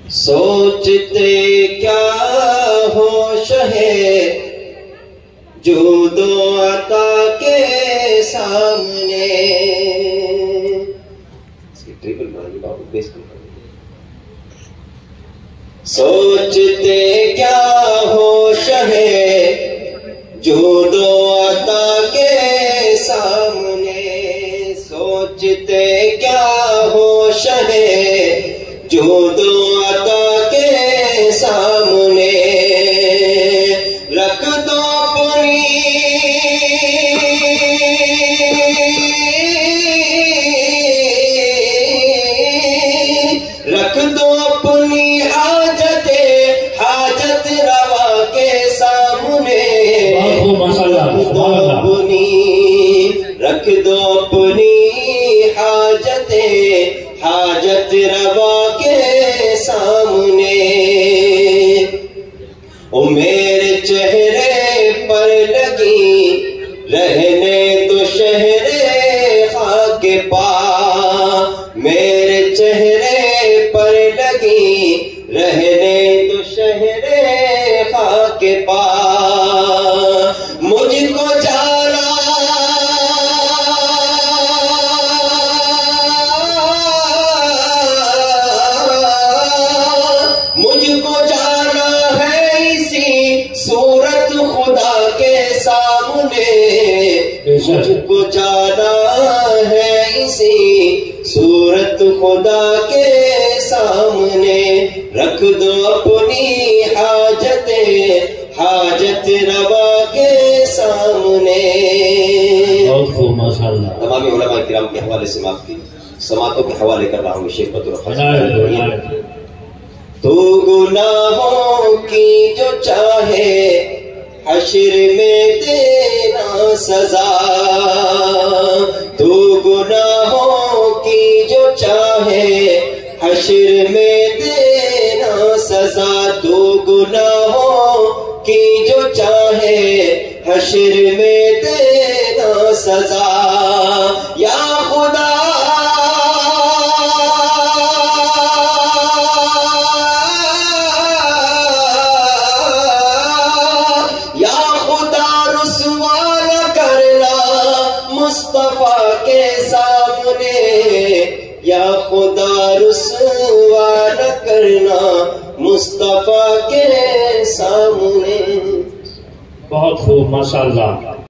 सोचते क्या होश है जूदो अता के सामने। ट्रिपल मारिए बाबू, बेस कर। सोचते क्या होश है जूदो अता के सामने। सोचते क्या होश है जूदो अता के सामने। रख दो अपनी हाजत रवा के सामने। रख दो अपनी हाजत रवा के सामने। ओ मेरे चेहरे पर लगी रहने तो शहरे खाके पा। मेरे चेहरे पर लगी रहने तो शहरे खाके पा। मुझको जाना है इसी सूरत खुदा के सामने। मुझको जाना है इसी सूरत खुदा के सामने। रख दो अपनी हाजत रवा के सामने। बहुत खूब माशाअल्लाह। तमामी उलमा किराम के हवाले से माफ की समातों के हवाले कर रहा हूँ। शेख बतूर तो गुनाहों की जो चाहे हश्र में देना सजा। तो गुनाहों की जो चाहे हश्र में देना सजा। तो गुनाहों की जो चाहे हश्र में देना सजा। या खुदा मुस्तफा के सामने। या खुदा रुसवा न करना मुस्तफा के सामने। बहुत खूब माशाअल्लाह।